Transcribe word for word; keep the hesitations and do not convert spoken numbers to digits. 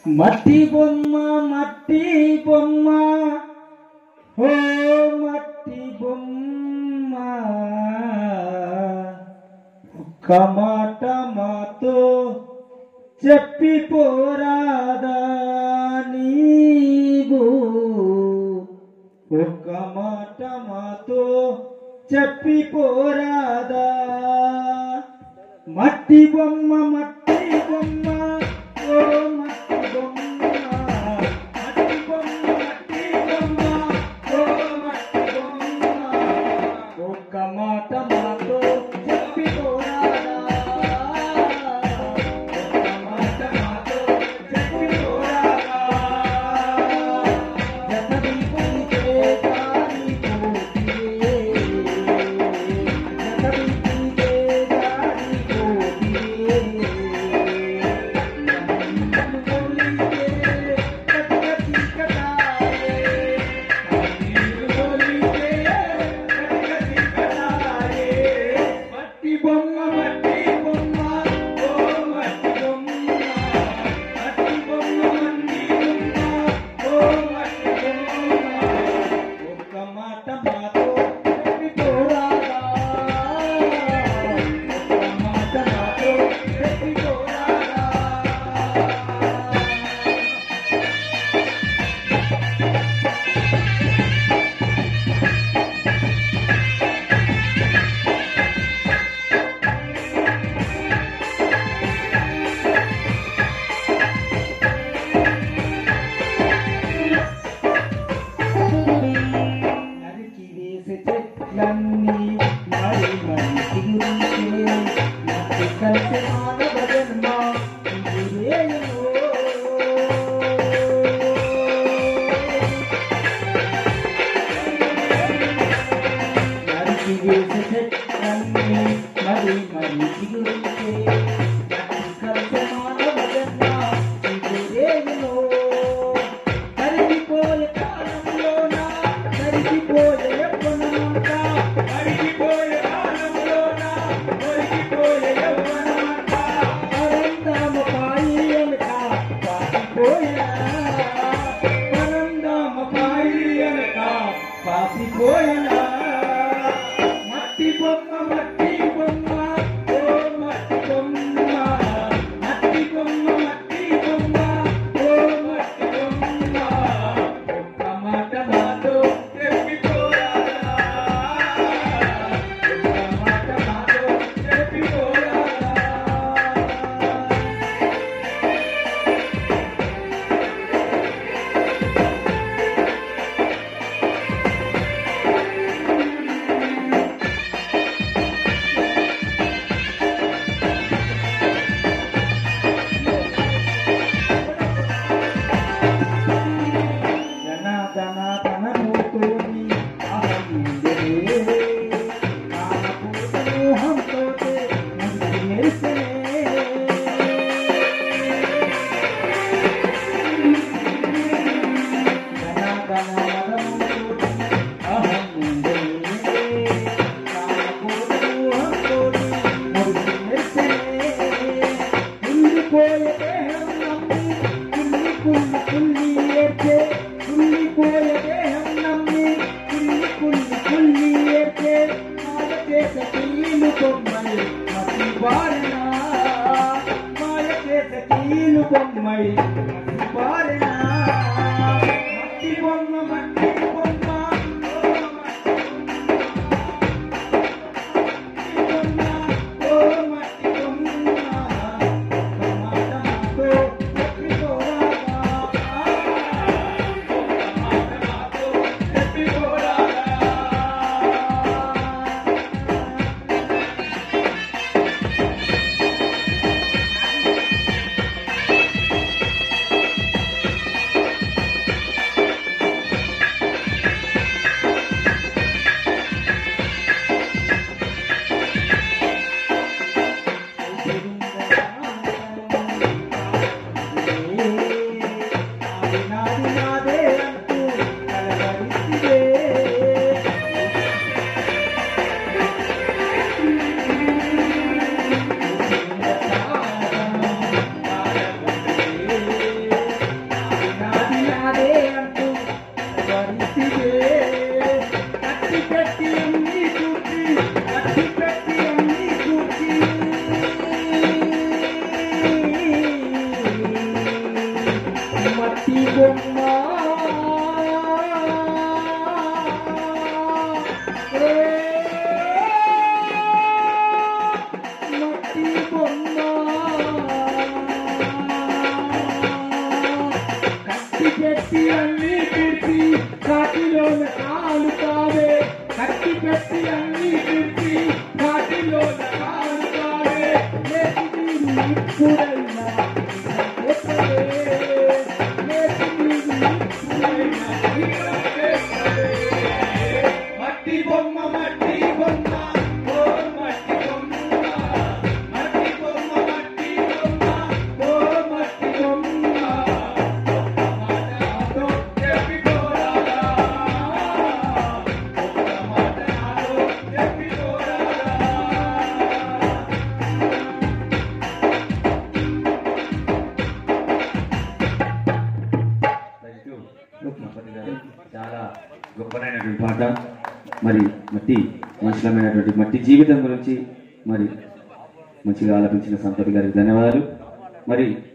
మట్టి బొమ్మ మట్టి బొమ్మ ఓ మట్టి బొమ్మ ఒక్క మాట మాతో చెప్పిపోరాదా నీవు ఒక్క మాట మాతో చెప్పిపోరాదా మట్టి బొమ్మ మట్టి బొమ్మ ఓ మట్టి బొమ్మ మట్టి బొమ్మ మట్టి బొమ్మ ఓ మట్టి బొమ్మ ఒక్క మాట మాతో చెప్పిపోరాదా ఒక్క మాట మాతో చెప్పిపోరాదా జతది పులికే దారి పోతివే జతది పులికే దారి పోతివే బొమ్మ మట్టి బొమ్మ కట్టి పెట్టి అన్ని కుర్తి కాటిలో కాలు కావే కట్టి పెట్టి అన్ని కుర్తి కాటిలో కాలు కావే ఇప్పుడైనా మట్టి బొమ్మ మట్టి బొమ్మ ఓ మట్టి బొమ్మ మట్టి బొమ్మ మట్టి బొమ్మ ఓ మట్టి బొమ్మ మాటతో చెప్పిపోరాలా మాటతో చెప్పిపోరాలా చాలా గొప్పనైనటువంటి పాట మరి మట్టి మనుషులమైనటువంటి మట్టి జీవితం గురించి మరి మంచిగా ఆలపించిన సంపత్ గారికి ధన్యవాదాలు. మరి